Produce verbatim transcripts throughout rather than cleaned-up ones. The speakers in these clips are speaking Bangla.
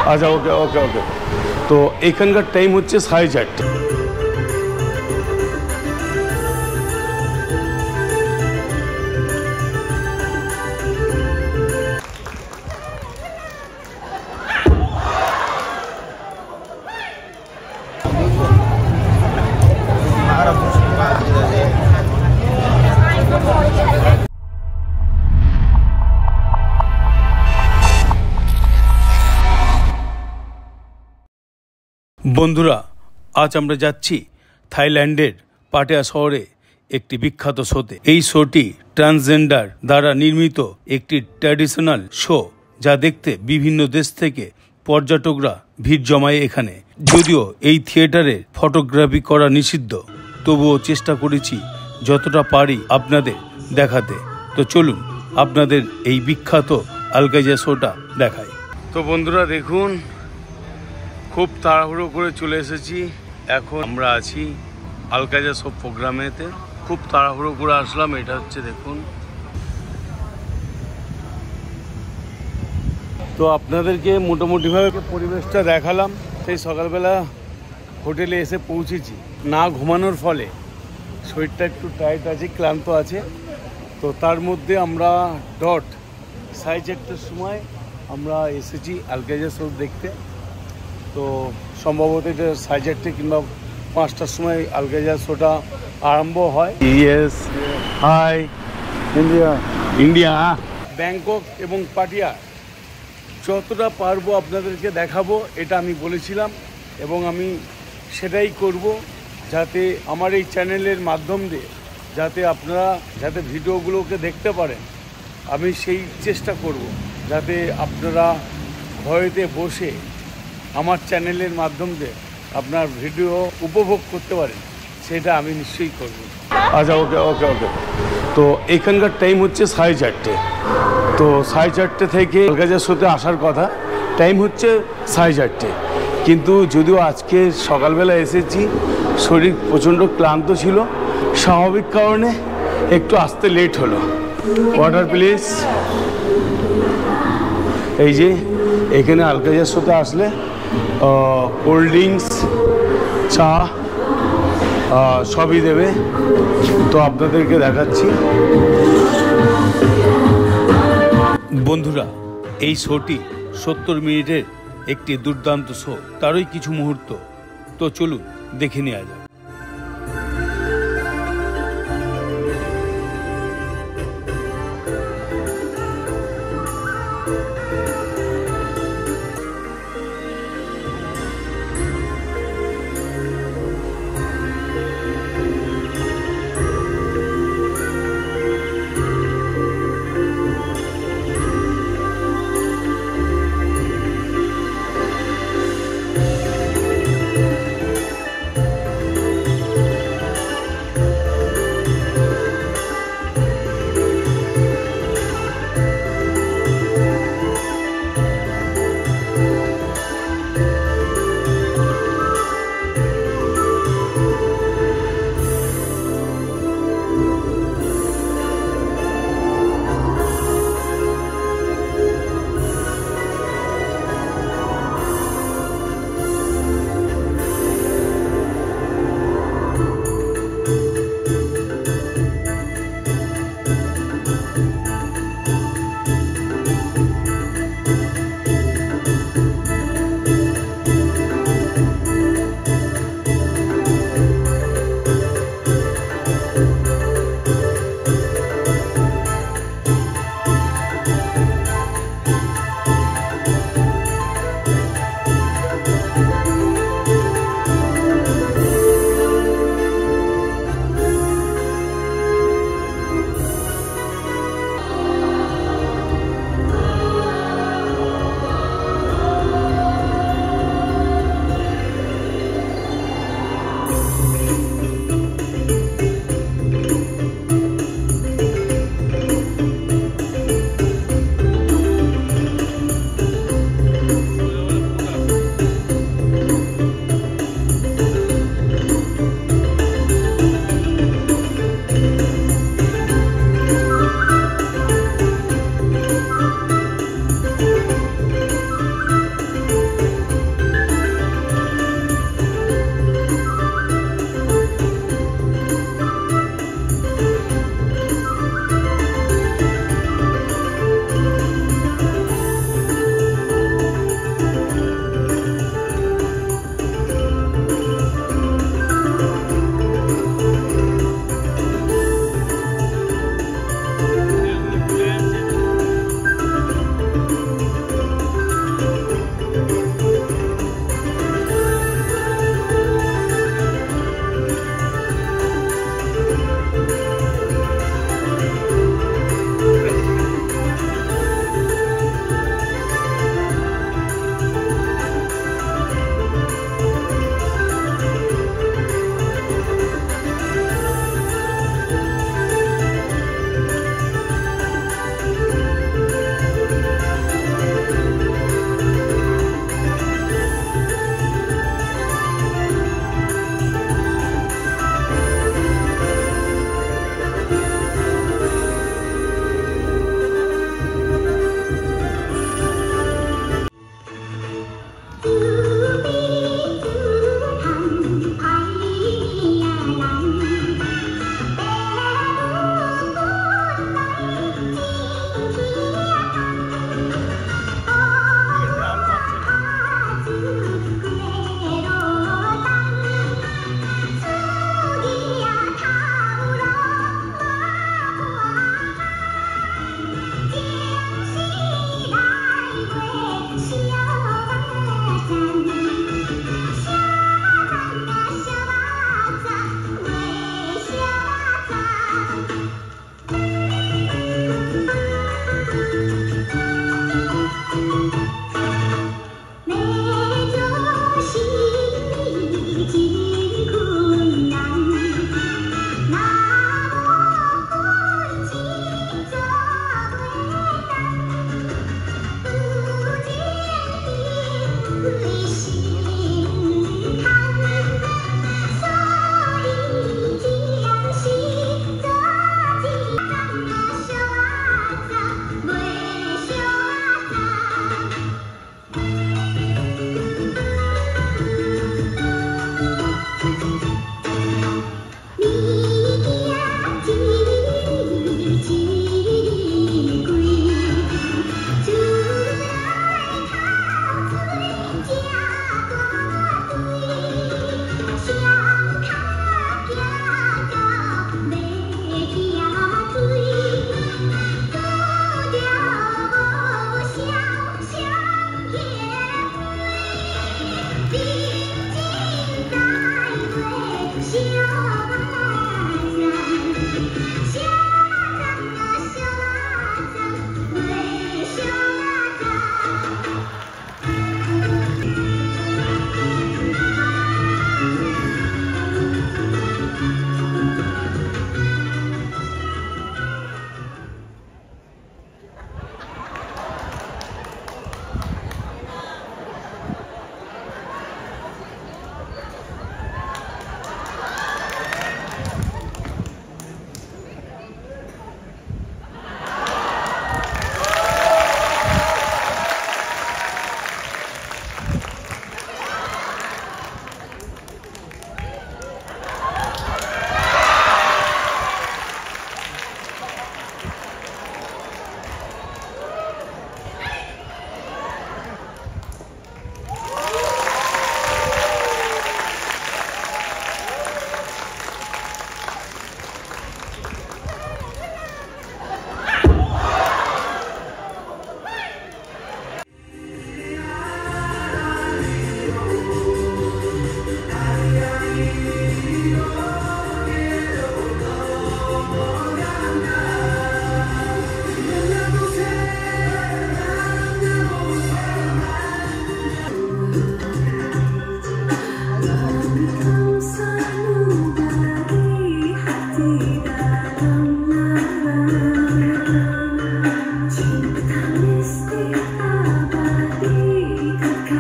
আচ্ছা ওকে ওকে ওকে তো এখানকার টাইম হচ্ছে সাড়ে চারটে। বন্ধুরা, আজ আমরা যাচ্ছি থাইল্যান্ডের পাটায়া শহরে একটি বিখ্যাত শোতে। এই শোটি ট্রান্সজেন্ডার দ্বারা নির্মিত একটি ট্র্যাডিশনাল শো, যা দেখতে বিভিন্ন দেশ থেকে পর্যটকরা ভিড় জমায় এখানে। যদিও এই থিয়েটারে ফটোগ্রাফি করা নিষিদ্ধ, তবুও চেষ্টা করেছি যতটা পারি আপনাদের দেখাতে। তো চলুন আপনাদের এই বিখ্যাত আলকাজার শোটা দেখাই। তো বন্ধুরা দেখুন, খুব তাড়াহুড়ো করে চলে এসেছি। এখন আমরা আছি আলকাজার সব প্রোগ্রামেতে। খুব তাড়াহুড়ো করে আসলাম। এটা হচ্ছে দেখুন। তো আপনাদেরকে মোটামুটিভাবে পরিবেশটা দেখালাম। সেই সকালবেলা হোটেলে এসে পৌঁছেছি। না ঘুমানোর ফলে শরীরটা একটু টাইট আছে, ক্লান্ত আছে। তো তার মধ্যে আমরা ডট সাড়ে চারটার সময় আমরা এসেছি আলকাজার শো দেখতে। তো সম্ভবত এটা সাড়ে চারটে কিংবা পাঁচটার সময় আলকাজার শোটা আরম্ভ হয়। Yes, hi India India Bangkok এবং পাটিয়া যতটা পারবো আপনাদেরকে দেখাবো, এটা আমি বলেছিলাম এবং আমি সেটাই করব, যাতে আমার এই চ্যানেলের মাধ্যম দিয়ে যাতে আপনারা যাতে ভিডিওগুলোকে দেখতে পারেন। আমি সেই চেষ্টা করব যাতে আপনারা ঘরেতে বসে আমার চ্যানেলের মাধ্যম দিয়ে আপনার ভিডিও উপভোগ করতে পারেন, সেটা আমি নিশ্চয়ই করব। আচ্ছা ওকে ওকে ওকে তো এখানকার টাইম হচ্ছে সাড়ে চারটে। তো সাড়ে চারটে থেকে আলকাজার শোতে আসার কথা, টাইম হচ্ছে সাড়ে চারটে। কিন্তু যদিও আজকে সকালবেলা এসেছি, শরীর প্রচণ্ড ক্লান্ত ছিল, স্বাভাবিক কারণে একটু আসতে লেট হলো। Water please. এই যে এখানে আলকাজার শোতে আসলে কোল্ড ড্রিঙ্কস, চা সবই দেবে। তো আপনাদেরকে দেখাচ্ছি। বন্ধুরা, এই শোটি সত্তর মিনিটের একটি দুর্দান্ত শো, তারই কিছু মুহূর্ত। তো চলুন দেখে নেওয়া যাক।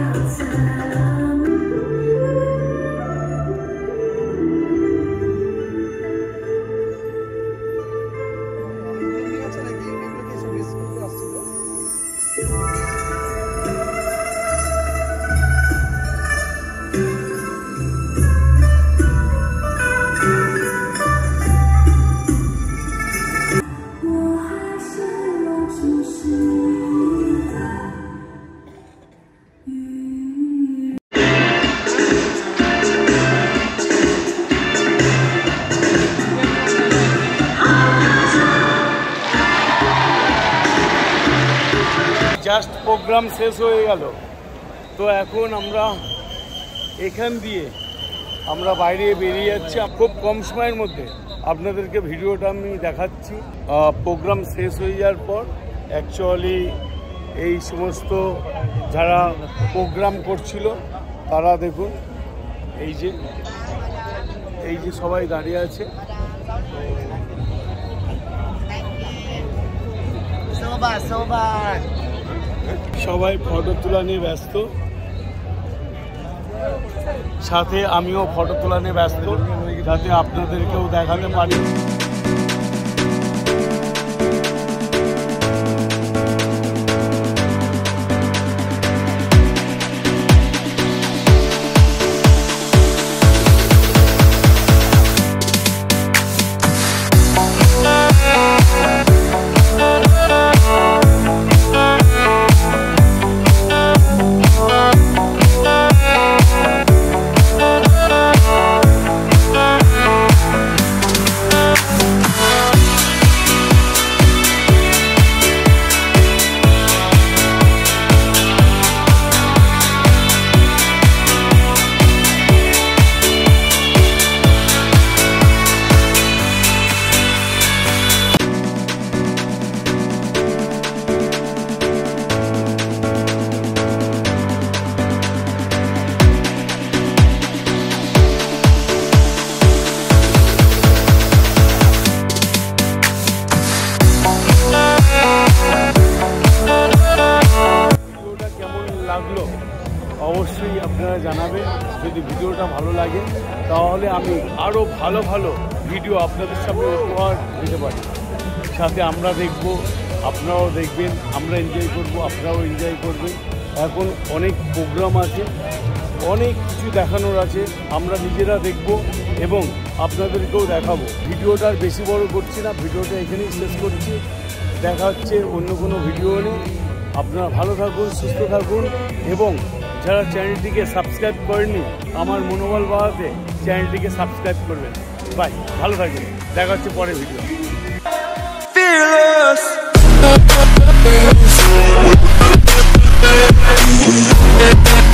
জাস্ট প্রোগ্রাম শেষ হয়ে গেল, তো এখন আমরা এখান দিয়ে আমরা বাইরে বেরিয়ে যাচ্ছি খুব কম সময়ের মধ্যে। আপনাদেরকে ভিডিওটা আমি দেখাচ্ছি প্রোগ্রাম শেষ হয়ে যাওয়ার পর। অ্যাকচুয়ালি এই সমস্ত যারা প্রোগ্রাম করছিল তারা দেখুন এই যে এই যে সবাই দাঁড়িয়ে আছে, সবাই ফটো তোলা নিয়ে ব্যস্ত, সাথে আমিও ফটো তোলা নিয়ে ব্যস্ত যাতে আপনাদেরকেও দেখাতে পারি। লাগলো অবশ্যই আপনারা জানাবেন। যদি ভিডিওটা ভালো লাগে তাহলে আমি আরও ভালো ভালো ভিডিও আপনাদের সামনে উপহার দিতে পারি। সাথে আমরা দেখব, আপনারাও দেখবেন, আমরা এনজয় করব, আপনারাও এনজয় করবেন। এখন অনেক প্রোগ্রাম আছে, অনেক কিছু দেখানোর আছে, আমরা নিজেরা দেখব এবং আপনাদেরকেও দেখাবো। ভিডিওটা আর বেশি বড় করছি না, ভিডিওটা এখানেই শেষ করছি। দেখা হচ্ছে অন্য কোনো ভিডিও নিয়ে। আপনারা ভালো থাকুন, সুস্থ থাকুন এবং যারা চ্যানেলটিকে সাবস্ক্রাইব করেননি আমার মনোবল বাড়াতে চ্যানেলটিকে সাবস্ক্রাইব করবেন। বাই, ভালো থাকবেন, দেখা হচ্ছে পরের ভিডিও।